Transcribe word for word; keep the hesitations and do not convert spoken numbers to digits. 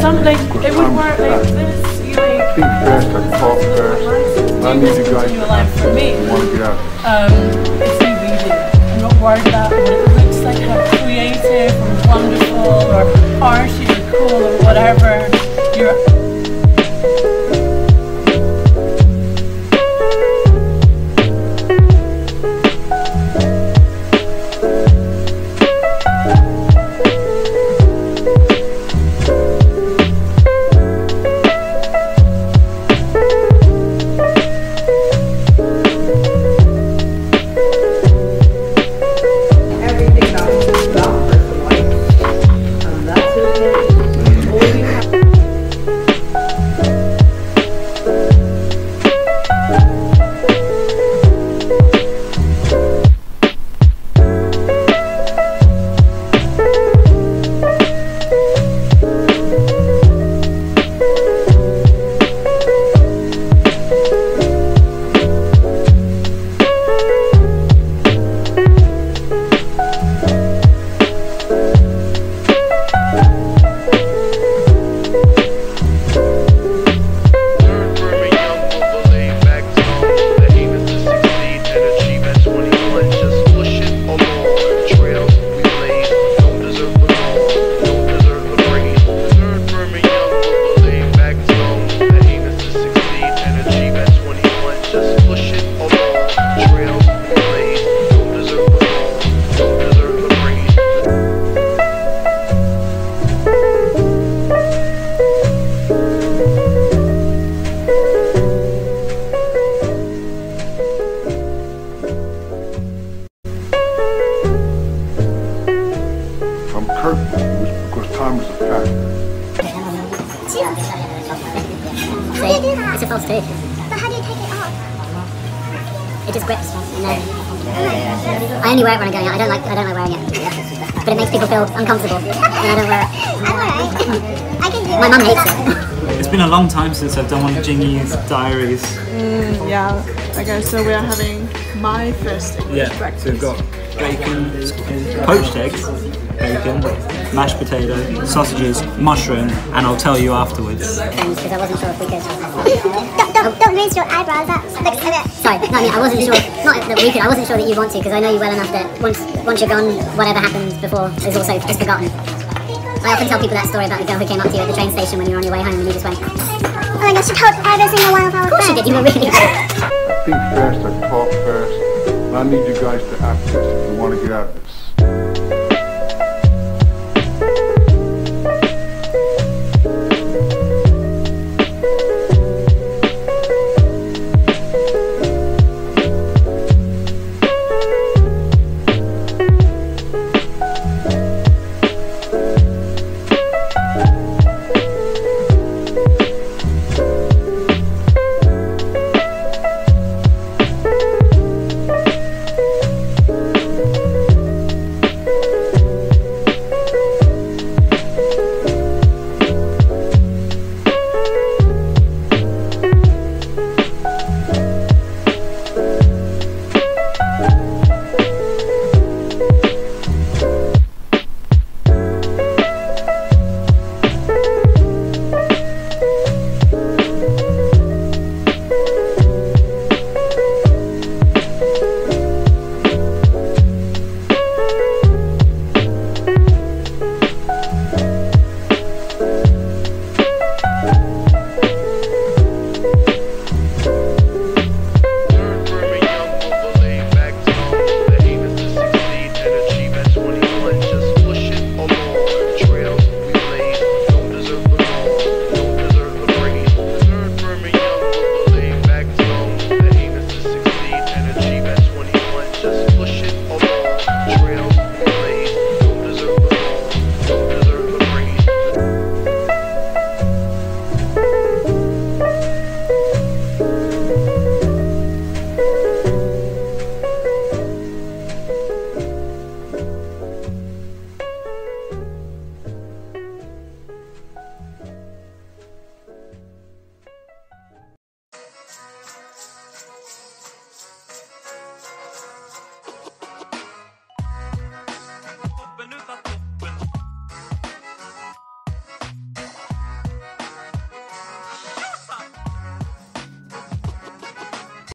some like it would work like this. You like think first, I talk first. I need you guys to line for me. want to get out. Um, it's me reading. I'm not worried about what it looks like, how creative or wonderful or arty or cool or whatever. You're because time was a factor. It's a false tooth. But how do you take it off? It just grips. And then I only wear it when I'm going out. I don't like I don't like wearing it. But it makes people feel uncomfortable. And I don't wear it. I'm alright. I can do it. My mum hates it. It's been a long time since I've done one of Jingyi's diaries. Mm, yeah. Okay, so we are having my first English Yeah, breakfast. so we've got bacon, poached eggs, bacon, mashed potato, sausages, mushroom, and I'll tell you afterwards. Because I wasn't sure if we could. Don't, don't, don't raise your eyebrows. That looks okay. Sorry, no, I mean, I wasn't sure, not that we could, I wasn't sure that you want to, because I know you well enough that once once you're gone, whatever happens before is also just forgotten. I often tell people that story about the girl who came up to you at the train station when you were on your way home and you just went, oh my gosh, she told every single one of our of course you did, you were really good. I think first, I talk first. And I need you guys to act this if you want to get out of this.